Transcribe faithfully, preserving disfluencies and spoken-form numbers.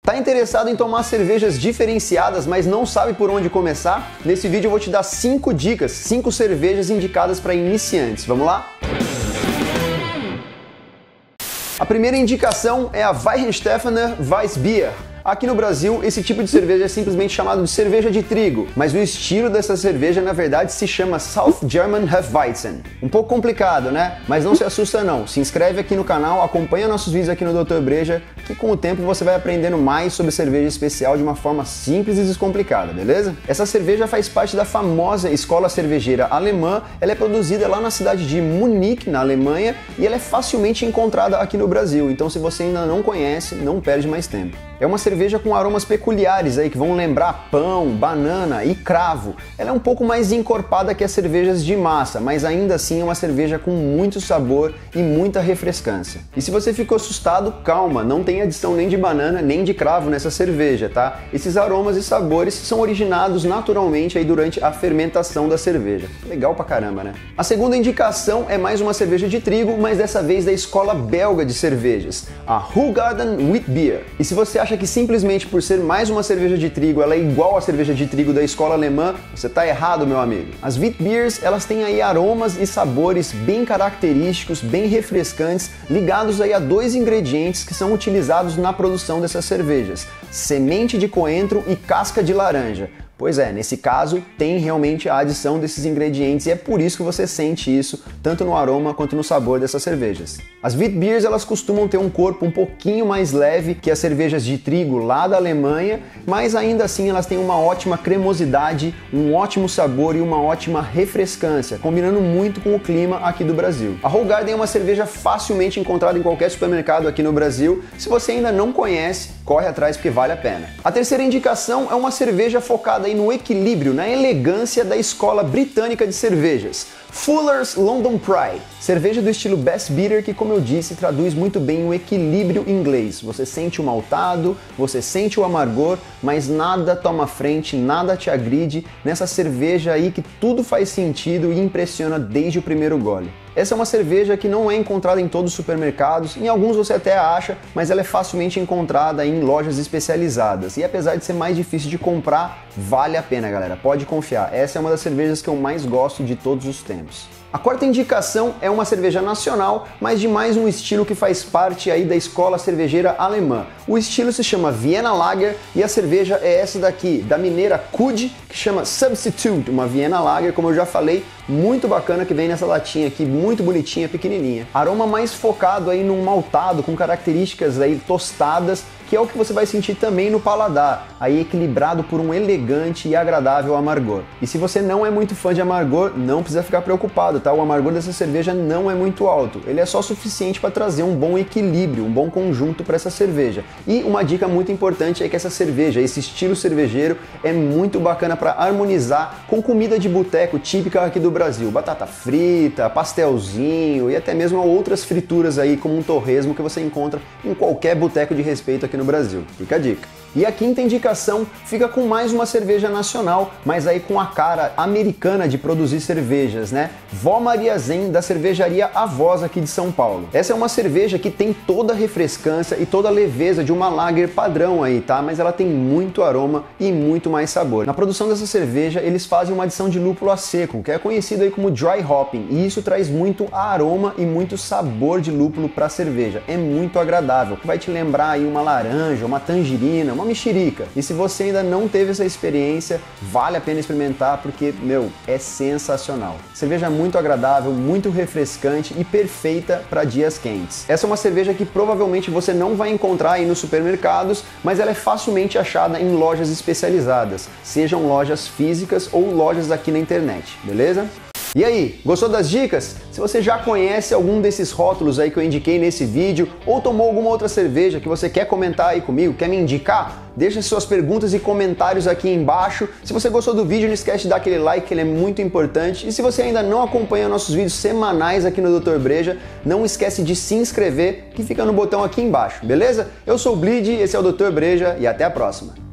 Tá interessado em tomar cervejas diferenciadas, mas não sabe por onde começar? Nesse vídeo eu vou te dar cinco dicas, cinco cervejas indicadas para iniciantes. Vamos lá? A primeira indicação é a Weihenstephaner Weissbier. Aqui no Brasil, esse tipo de cerveja é simplesmente chamado de cerveja de trigo, mas o estilo dessa cerveja, na verdade, se chama South German Hefeweizen. Um pouco complicado, né? Mas não se assusta não. Se inscreve aqui no canal, acompanha nossos vídeos aqui no doutor Breja, que com o tempo você vai aprendendo mais sobre cerveja especial de uma forma simples e descomplicada, beleza? Essa cerveja faz parte da famosa escola cervejeira alemã. Ela é produzida lá na cidade de Munique, na Alemanha, e ela é facilmente encontrada aqui no Brasil. Então, se você ainda não conhece, não perde mais tempo. É uma cerveja com aromas peculiares aí que vão lembrar pão, banana e cravo. Ela é um pouco mais encorpada que as cervejas de massa, mas ainda assim é uma cerveja com muito sabor e muita refrescância. E se você ficou assustado, calma, não tem adição nem de banana nem de cravo nessa cerveja, tá? Esses aromas e sabores são originados naturalmente aí durante a fermentação da cerveja. Legal pra caramba, né? A segunda indicação é mais uma cerveja de trigo, mas dessa vez da escola belga de cervejas, a Hoegaarden Witbier. E se você acha que simplesmente por ser mais uma cerveja de trigo ela é igual à cerveja de trigo da escola alemã, você tá errado, meu amigo. As Witbiers, elas têm aí aromas e sabores bem característicos, bem refrescantes, ligados aí a dois ingredientes que são utilizados na produção dessas cervejas: semente de coentro e casca de laranja. Pois é, nesse caso tem realmente a adição desses ingredientes e é por isso que você sente isso tanto no aroma quanto no sabor dessas cervejas. As Witbiers, elas costumam ter um corpo um pouquinho mais leve que as cervejas de trigo lá da Alemanha, mas ainda assim elas têm uma ótima cremosidade, um ótimo sabor e uma ótima refrescância, combinando muito com o clima aqui do Brasil. A Hoegaarden é uma cerveja facilmente encontrada em qualquer supermercado aqui no Brasil. Se você ainda não conhece, corre atrás porque vale a pena. A terceira indicação é uma cerveja focada aí no equilíbrio, na elegância da escola britânica de cervejas, Fuller's London Pride, cerveja do estilo Best Bitter que, como eu disse, traduz muito bem o equilíbrio inglês. Você sente o maltado, você sente o amargor, mas nada toma frente, nada te agride nessa cerveja aí que tudo faz sentido e impressiona desde o primeiro gole. Essa é uma cerveja que não é encontrada em todos os supermercados, em alguns você até acha, mas ela é facilmente encontrada em lojas especializadas. E apesar de ser mais difícil de comprar, vale a pena, galera, pode confiar. Essa é uma das cervejas que eu mais gosto de todos os tempos. A quarta indicação é uma cerveja nacional, mas de mais um estilo que faz parte aí da escola cervejeira alemã. O estilo se chama Vienna Lager e a cerveja é essa daqui, da mineira Kud, que chama Substitute, uma Vienna Lager, como eu já falei, muito bacana, que vem nessa latinha aqui, muito bonitinha, pequenininha. Aroma mais focado aí num maltado, com características aí tostadas, que é o que você vai sentir também no paladar, aí equilibrado por um elegante e agradável amargor. E se você não é muito fã de amargor, não precisa ficar preocupado, tá? O amargor dessa cerveja não é muito alto, ele é só suficiente para trazer um bom equilíbrio, um bom conjunto para essa cerveja. E uma dica muito importante é que essa cerveja, esse estilo cervejeiro, é muito bacana para harmonizar com comida de boteco típica aqui do Brasil, batata frita, pastelzinho e até mesmo outras frituras aí, como um torresmo que você encontra em qualquer boteco de respeito aqui no Brasil. Fica a dica. E a quinta indicação fica com mais uma cerveja nacional, mas aí com a cara americana de produzir cervejas, né? Vó Maria Zen, da cervejaria Avós aqui de São Paulo. Essa é uma cerveja que tem toda a refrescância e toda a leveza de uma lager padrão aí, tá? Mas ela tem muito aroma e muito mais sabor. Na produção dessa cerveja, eles fazem uma adição de lúpulo a seco, que é conhecido aí como dry hopping, e isso traz muito aroma e muito sabor de lúpulo para a cerveja. É muito agradável, vai te lembrar aí uma laranja, uma tangerina, uma mexerica. E se você ainda não teve essa experiência, vale a pena experimentar porque, meu, é sensacional. Cerveja muito agradável, muito refrescante e perfeita para dias quentes. Essa é uma cerveja que provavelmente você não vai encontrar aí nos supermercados, mas ela é facilmente achada em lojas especializadas, sejam lojas físicas ou lojas aqui na internet, beleza? E aí, gostou das dicas? Se você já conhece algum desses rótulos aí que eu indiquei nesse vídeo ou tomou alguma outra cerveja que você quer comentar aí comigo, quer me indicar, deixa suas perguntas e comentários aqui embaixo. Se você gostou do vídeo, não esquece de dar aquele like, que ele é muito importante. E se você ainda não acompanha nossos vídeos semanais aqui no doutor Breja, não esquece de se inscrever, que fica no botão aqui embaixo, beleza? Eu sou o Bleed, esse é o doutor Breja e até a próxima.